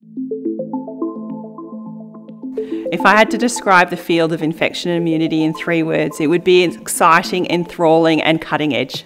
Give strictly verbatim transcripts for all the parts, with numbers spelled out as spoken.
If I had to describe the field of infection and immunity in three words, it would be exciting, enthralling and cutting edge.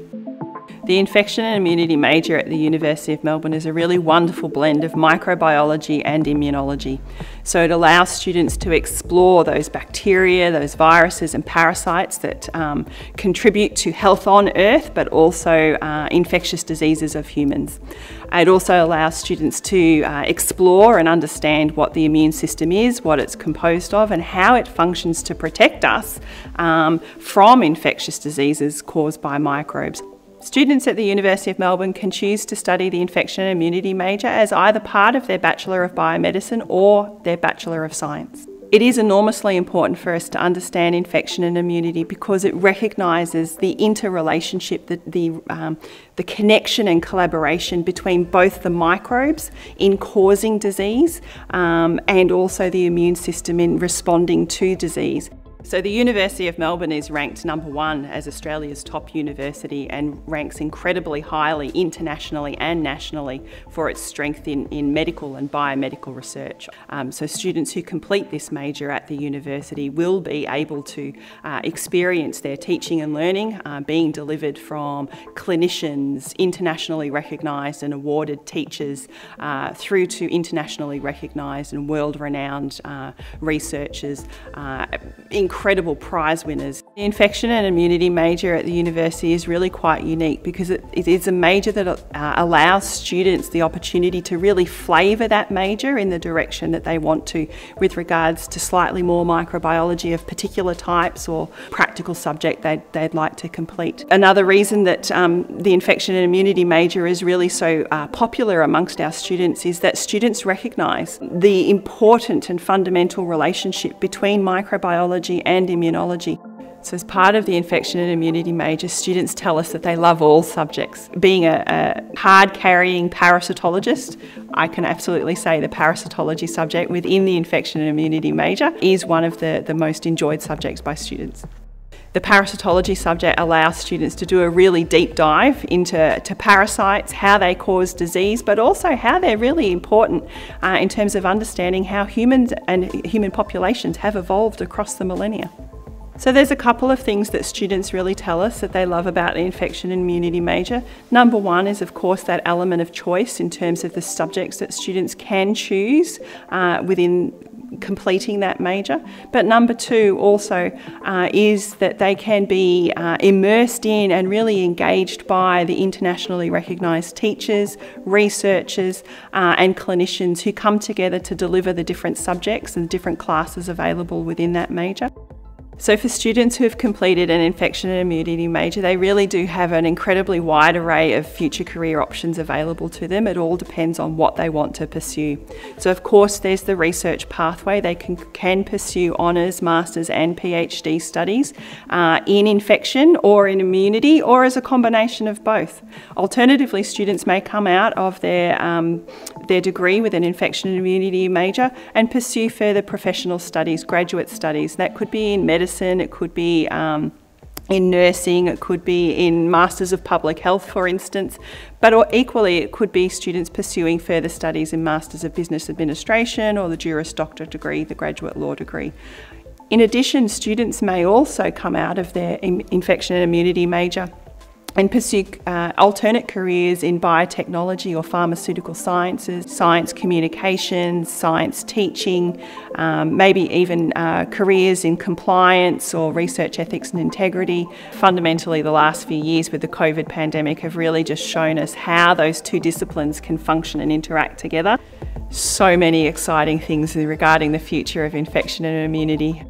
The infection and immunity major at the University of Melbourne is a really wonderful blend of microbiology and immunology. So it allows students to explore those bacteria, those viruses and parasites that um, contribute to health on Earth, but also uh, infectious diseases of humans. It also allows students to uh, explore and understand what the immune system is, what it's composed of, and how it functions to protect us um, from infectious diseases caused by microbes. Students at the University of Melbourne can choose to study the infection and immunity major as either part of their Bachelor of Biomedicine or their Bachelor of Science. It is enormously important for us to understand infection and immunity because it recognises the interrelationship, the, the, um, the connection and collaboration between both the microbes in causing disease um, and also the immune system in responding to disease. So the University of Melbourne is ranked number one as Australia's top university and ranks incredibly highly internationally and nationally for its strength in, in medical and biomedical research. Um, so students who complete this major at the university will be able to uh, experience their teaching and learning uh, being delivered from clinicians, internationally recognised and awarded teachers, uh, through to internationally recognised and world-renowned uh, researchers, uh, incredible prize winners. The infection and immunity major at the university is really quite unique because it, it is a major that uh, allows students the opportunity to really flavour that major in the direction that they want to with regards to slightly more microbiology of particular types or practical subject they'd, they'd like to complete. Another reason that um, the infection and immunity major is really so uh, popular amongst our students is that students recognise the important and fundamental relationship between microbiology and immunology. So as part of the infection and immunity major, students tell us that they love all subjects. Being a, a card-carrying parasitologist, I can absolutely say the parasitology subject within the infection and immunity major is one of the, the most enjoyed subjects by students. The parasitology subject allows students to do a really deep dive into to parasites, how they cause disease, but also how they're really important uh, in terms of understanding how humans and human populations have evolved across the millennia. So there's a couple of things that students really tell us that they love about the infection and immunity major. Number one is of course that element of choice in terms of the subjects that students can choose uh, within completing that major. But number two also uh, is that they can be uh, immersed in and really engaged by the internationally recognised teachers, researchers uh, and clinicians who come together to deliver the different subjects and different classes available within that major. So for students who have completed an infection and immunity major, they really do have an incredibly wide array of future career options available to them. It all depends on what they want to pursue. So of course there's the research pathway. They can, can pursue honours, masters and PhD studies uh, in infection or in immunity or as a combination of both. Alternatively, students may come out of their, um, their degree with an infection and immunity major and pursue further professional studies, graduate studies. That could be in medicine, it could be um, in nursing, it could be in Masters of Public Health, for instance, but or equally it could be students pursuing further studies in Masters of Business Administration or the Juris Doctor degree, the graduate law degree. In addition, students may also come out of their infection and immunity major and pursue uh, alternate careers in biotechnology or pharmaceutical sciences, science communications, science teaching, um, maybe even uh, careers in compliance or research ethics and integrity. Fundamentally, the last few years with the COVID pandemic have really just shown us how those two disciplines can function and interact together. So many exciting things regarding the future of infection and immunity.